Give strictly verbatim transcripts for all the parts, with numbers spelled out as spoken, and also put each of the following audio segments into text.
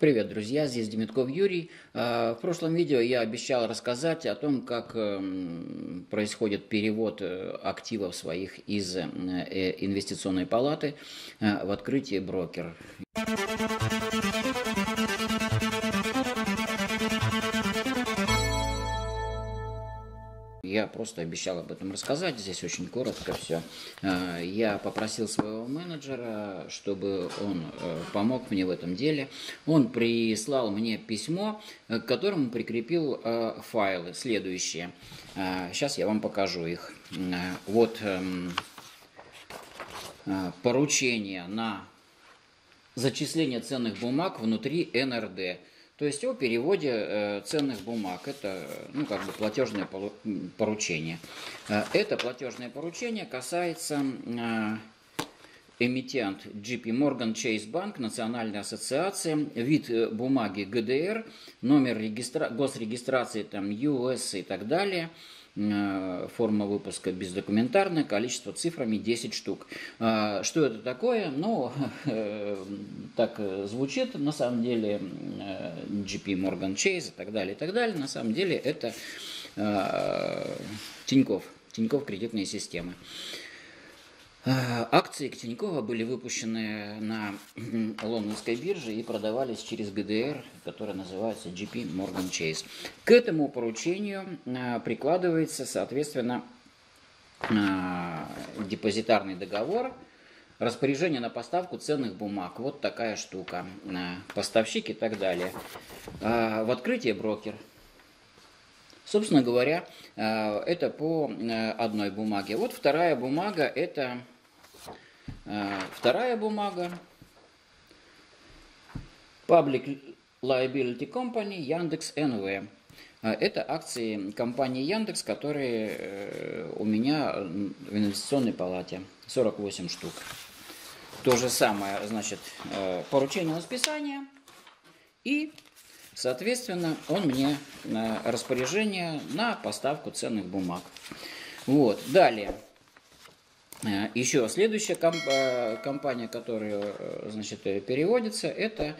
Привет, друзья! Здесь Демитков Юрий. В прошлом видео я обещал рассказать о том, как происходит перевод активов своих из инвестиционной палаты в открытие брокер. Я просто обещал об этом рассказать, здесь очень коротко все. Я попросил своего менеджера, чтобы он помог мне в этом деле. Он прислал мне письмо, к которому прикрепил файлы следующие. Сейчас я вам покажу их. Вот поручение на зачисление ценных бумаг внутри эн эр дэ. То есть о переводе э, ценных бумаг. Это ну, как бы платежное поручение. Э, это платежное поручение касается э, эмитент джей пи Morgan Chase Bank, Национальная ассоциация, вид бумаги гэ дэ эр, номер регистра... госрегистрации там, ю эс и так далее. Форма выпуска бездокументарная, количество цифрами десять штук. Что это такое? Ну, так звучит, на самом деле, джей пи Morgan Chase и так далее, и так далее. На самом деле это Тинькофф, Тинькофф кредитные системы. Акции Тинькова были выпущены на лондонской бирже и продавались через гэ дэ эр, которая называется джей пи Morgan Chase. К этому поручению прикладывается, соответственно, депозитарный договор, распоряжение на поставку ценных бумаг. Вот такая штука. Поставщик и так далее. В открытие брокер. Собственно говоря, это по одной бумаге. Вот вторая бумага, это вторая бумага. Public Liability Company Яндекс эн вэ. Это акции компании Яндекс, которые у меня в инвестиционной палате. сорок восемь штук. То же самое, значит, поручение на списание и... Соответственно, он мне на распоряжение на поставку ценных бумаг. Вот. Далее. Еще следующая компания, которая, значит, переводится, это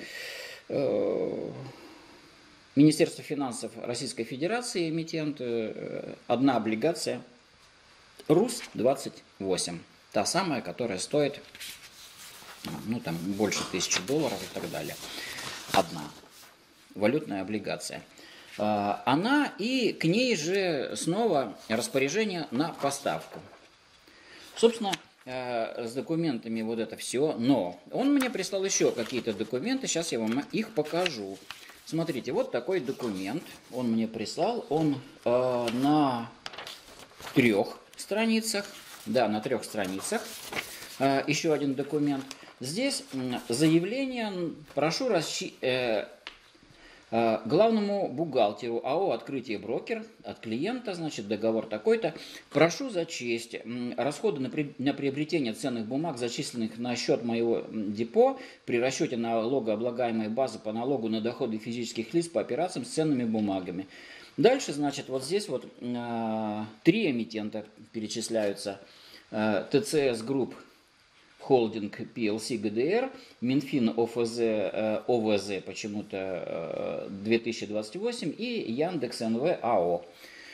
Министерство финансов Российской Федерации, эмитент, одна облигация РУС двадцать восемь. Та самая, которая стоит, ну, там, больше тысячи долларов и так далее. Одна. Валютная облигация. Она и к ней же снова распоряжение на поставку. Собственно, с документами вот это все. Но он мне прислал еще какие-то документы. Сейчас я вам их покажу. Смотрите, вот такой документ он мне прислал. Он э, на трех страницах. Да, на трех страницах. Э, еще один документ. Здесь заявление. Прошу рассчитать. Главному бухгалтеру АО «Открытие брокер» от клиента, значит, договор такой-то. Прошу зачесть расходы на, при... на приобретение ценных бумаг, зачисленных на счет моего депо при расчете налогооблагаемой базы по налогу на доходы физических лиц по операциям с ценными бумагами. Дальше, значит, вот здесь вот э, три эмитента перечисляются. Э, тэ цэ эс Групп Холдинг пи эл си гэ дэ эр, Минфин о эф зэ, о вэ зэ почему-то две тысячи двадцать восемь и Яндекс эн вэ а о.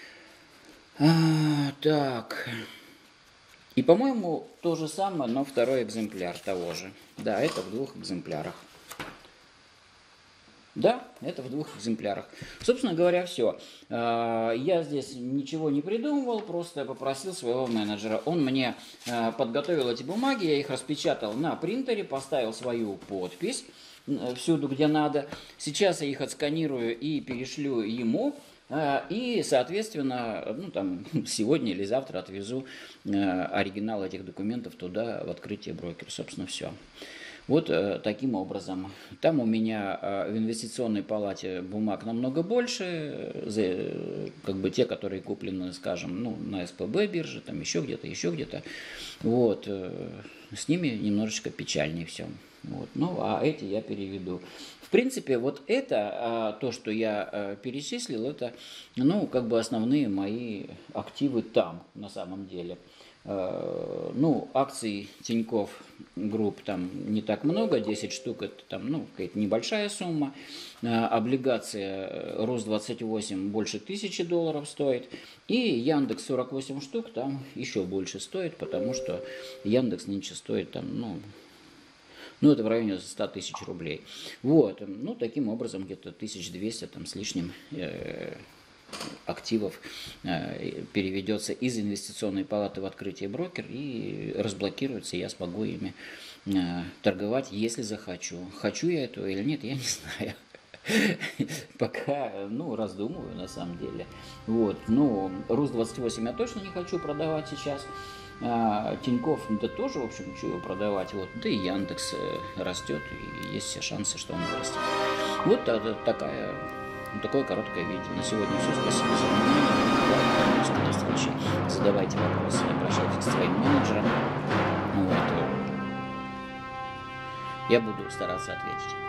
А, так. И, по-моему, то же самое, но второй экземпляр того же. Да, это в двух экземплярах. Да, это в двух экземплярах. Собственно говоря, все. Я здесь ничего не придумывал, просто попросил своего менеджера. Он мне подготовил эти бумаги, я их распечатал на принтере, поставил свою подпись всюду, где надо. Сейчас я их отсканирую и перешлю ему. И, соответственно, ну, там, сегодня или завтра отвезу оригинал этих документов туда, в открытие брокера. Собственно, все. Вот э, таким образом. Там у меня э, в инвестиционной палате бумаг намного больше, э, как бы те, которые куплены, скажем, ну, на эс пэ бэ бирже, там еще где-то, еще где-то. Вот, э, с ними немножечко печальнее все. Вот, ну, а эти я переведу. В принципе, вот это, э, то, что я э, перечислил, это, ну, как бы основные мои активы там, на самом деле. Ну, акций Тинькофф Групп там не так много, десять штук, это там, ну, какая-то небольшая сумма. Облигация Рус двадцать восемь больше тысячи долларов стоит. И Яндекс сорок восемь штук там еще больше стоит, потому что Яндекс нынче стоит там, ну, ну это в районе ста тысяч рублей. Вот, ну, таким образом где-то тысяча двести там с лишним э, активов э, переведется из инвестиционной палаты в открытие брокер и разблокируется, и я смогу ими э, торговать, если захочу. Хочу я этого или нет, я не знаю. Пока, ну, раздумываю на самом деле. Вот, ну, Рус двадцать восемь я точно не хочу продавать сейчас. А, Тинькофф, да тоже, в общем, хочу его продавать. Вот, да и Яндекс растет, и есть все шансы, что он вырастет. Вот такая, такое короткое видео. На сегодня все. Спасибо за внимание. До встречи. Задавайте вопросы, обращайтесь к своим менеджерам. Вот. Я буду стараться ответить.